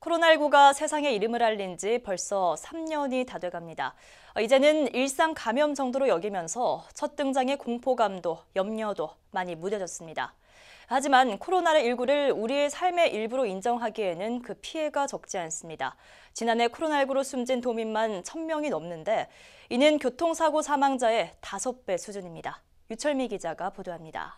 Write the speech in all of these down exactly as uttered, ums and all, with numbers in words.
코로나십구가 세상에 이름을 알린 지 벌써 삼 년이 다 돼갑니다. 이제는 일상 감염 정도로 여기면서 첫 등장의 공포감도 염려도 많이 무뎌졌습니다. 하지만 코로나십구를 우리의 삶의 일부로 인정하기에는 그 피해가 적지 않습니다. 지난해 코로나십구로 숨진 도민만 천 명이 넘는데 이는 교통사고 사망자의 다섯 배 수준입니다. 유철미 기자가 보도합니다.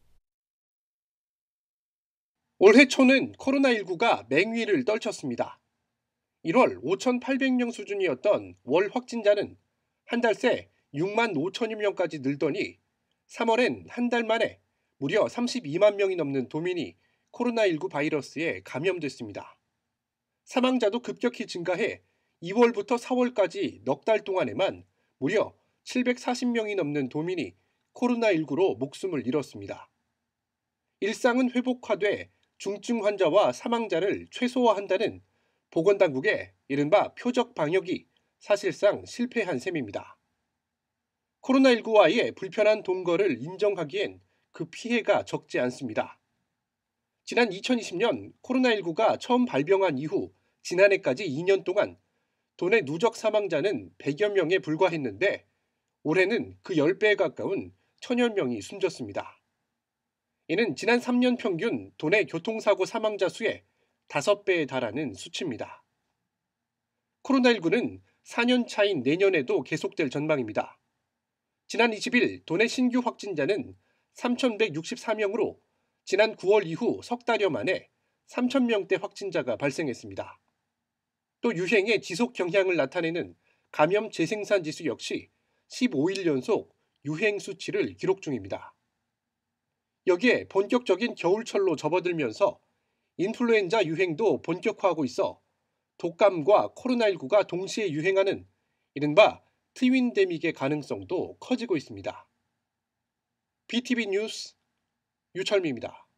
올해 초는 코로나십구가 맹위를 떨쳤습니다. 일월 오천팔백 명 수준이었던 월 확진자는 한 달 새 육만 오천여 명까지 늘더니 삼월엔 한 달 만에 무려 삼십이만 명이 넘는 도민이 코로나십구 바이러스에 감염됐습니다. 사망자도 급격히 증가해 이월부터 사월까지 넉 달 동안에만 무려 칠백사십 명이 넘는 도민이 코로나십구로 목숨을 잃었습니다. 일상은 회복화돼 중증 환자와 사망자를 최소화한다는 보건당국의 이른바 표적 방역이 사실상 실패한 셈입니다. 코로나십구와의 불편한 동거를 인정하기엔 그 피해가 적지 않습니다. 지난 이천이십 년 코로나십구가 처음 발병한 이후 지난해까지 이 년 동안 도내 누적 사망자는 백여 명에 불과했는데 올해는 그 십 배에 가까운 천여 명이 숨졌습니다. 이는 지난 삼 년 평균 도내 교통사고 사망자 수의 다섯 배에 달하는 수치입니다. 코로나십구는 사 년 차인 내년에도 계속될 전망입니다. 지난 이십 일 도내 신규 확진자는 삼천백육십사 명으로 지난 구월 이후 석 달여 만에 삼천 명대 확진자가 발생했습니다. 또 유행의 지속 경향을 나타내는 감염 재생산 지수 역시 십오 일 연속 유행 수치를 기록 중입니다. 여기에 본격적인 겨울철로 접어들면서 인플루엔자 유행도 본격화하고 있어 독감과 코로나십구가 동시에 유행하는 이른바 트윈데믹의 가능성도 커지고 있습니다. 비티비 뉴스 유철미입니다.